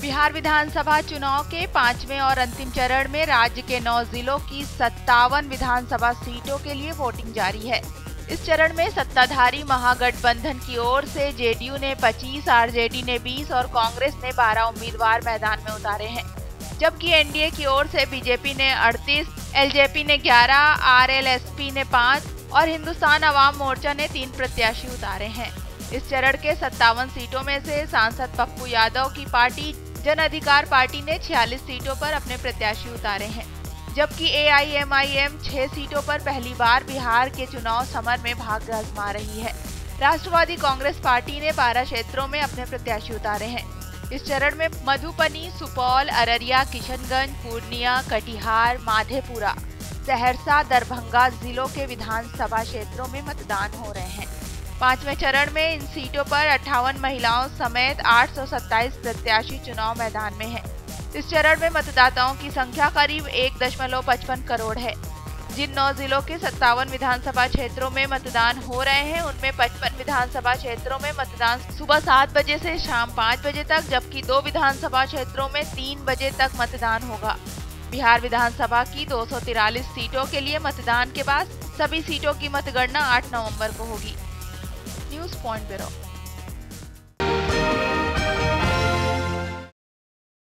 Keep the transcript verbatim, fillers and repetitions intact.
बिहार विधानसभा चुनाव के पांचवें और अंतिम चरण में राज्य के नौ जिलों की सत्तावन विधानसभा सीटों के लिए वोटिंग जारी है। इस चरण में सत्ताधारी महागठबंधन की ओर से जेडीयू ने पच्चीस, आरजेडी ने बीस और कांग्रेस ने बारह उम्मीदवार मैदान में उतारे हैं, जबकि एनडीए की ओर से बीजेपी ने अड़तीस, एलजेपी ने ग्यारह, आरएलएसपी ने पाँच और हिंदुस्तान अवाम मोर्चा ने तीन प्रत्याशी उतारे हैं। इस चरण के सत्तावन सीटों में से सांसद पप्पू यादव की पार्टी जन अधिकार पार्टी ने छियालीस सीटों पर अपने प्रत्याशी उतारे हैं, जबकि एआईएमआईएम छह सीटों पर पहली बार बिहार के चुनाव समर में भाग्य आजमा रही है। राष्ट्रवादी कांग्रेस पार्टी ने बारह क्षेत्रों में अपने प्रत्याशी उतारे हैं। इस चरण में मधुबनी, सुपौल, अररिया, किशनगंज, पूर्णिया, कटिहार, माधेपुरा, सहरसा, दरभंगा जिलों के विधानसभा क्षेत्रों में मतदान हो रहे हैं। पांचवें चरण में इन सीटों पर अट्ठावन महिलाओं समेत आठ सौ सत्ताईस प्रत्याशी चुनाव मैदान में हैं। इस चरण में मतदाताओं की संख्या करीब एक दशमलव पचपन करोड़ है। जिन नौ जिलों के सत्तावन विधानसभा क्षेत्रों में मतदान हो रहे हैं, उनमें पचपन विधानसभा क्षेत्रों में मतदान सुबह सात बजे से शाम पाँच बजे तक, जबकि दो विधानसभा क्षेत्रों में तीन बजे तक मतदान होगा। बिहार विधानसभा की दो सौ तिरालीस सीटों के लिए मतदान के बाद सभी सीटों की मतगणना आठ नवंबर को होगी। News point bureau.